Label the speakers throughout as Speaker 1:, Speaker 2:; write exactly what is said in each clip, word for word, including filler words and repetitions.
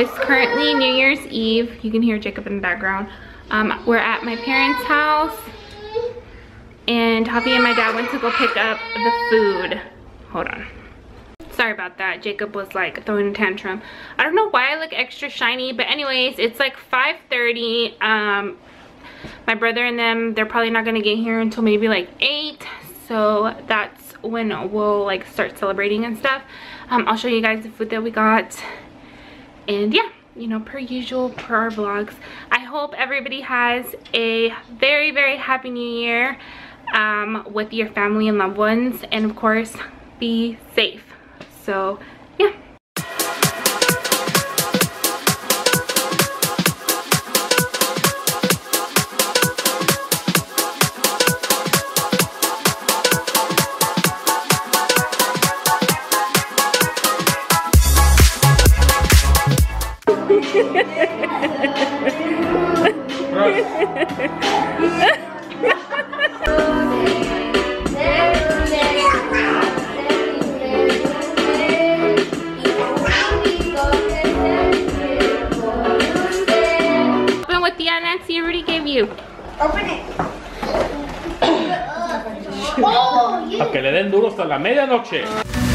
Speaker 1: it's currently New Year's Eve. You can hear Jacob in the background. Um, we're at my parents' house, and Javi and my dad went to go pick up the food. Hold on. Sorry about that. Jacob was like throwing a tantrum. I don't know why I look extra shiny, but anyways, it's like five thirty. Um, my brother and them, they're probably not gonna get here until maybe like eight. So that's when we'll like start celebrating and stuff. Um, I'll show you guys the food that we got. And yeah, you know, per usual, per our vlogs. I hope everybody has a very, very happy new year um, with your family and loved ones. And of course, be safe. So yeah. You.
Speaker 2: Open it. Oh, yeah.
Speaker 3: A que le den duro hasta la medianoche.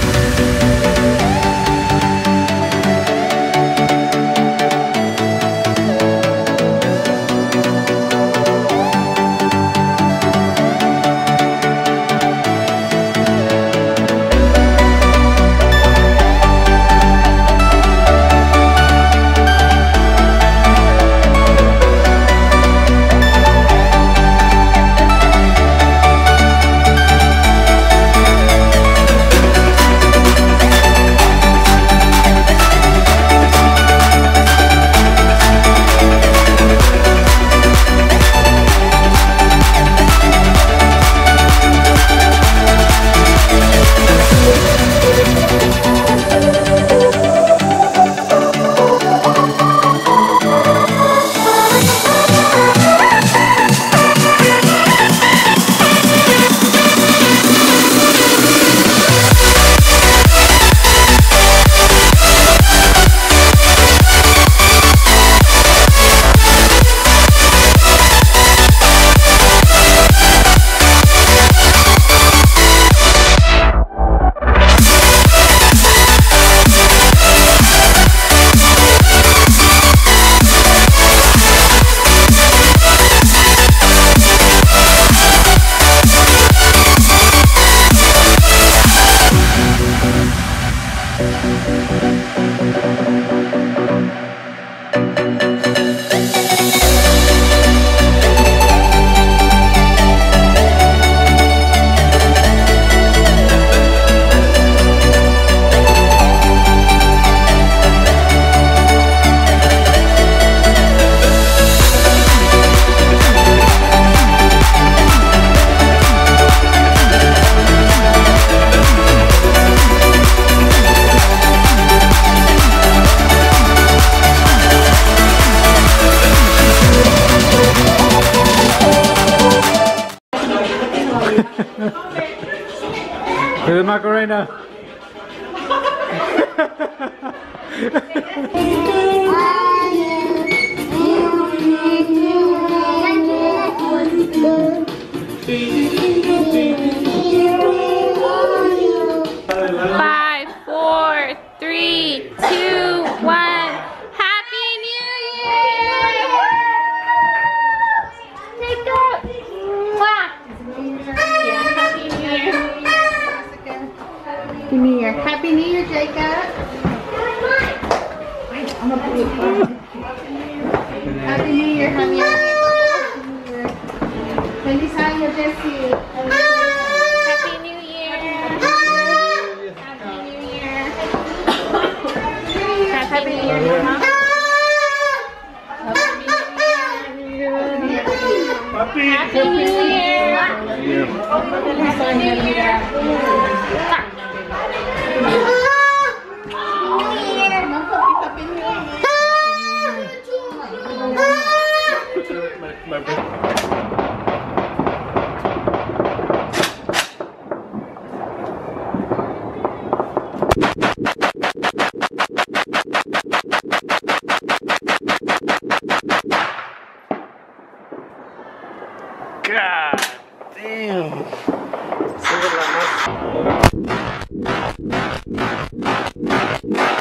Speaker 3: To the Macarena.
Speaker 1: Five, four, three, two, one. Happy New Year! Take out. Wow. Yeah, Happy New Year.
Speaker 2: Happy New Year. Happy New Year, Jacob. I'm gonna put it Happy New Year, honey. Feliz año, Jessie.
Speaker 1: Happy New Year. Happy New Year. Happy New Year, Mama.
Speaker 3: Papi.
Speaker 1: Happy New Year. Happy New Year.
Speaker 3: My, my
Speaker 4: Damn. Esa es la más.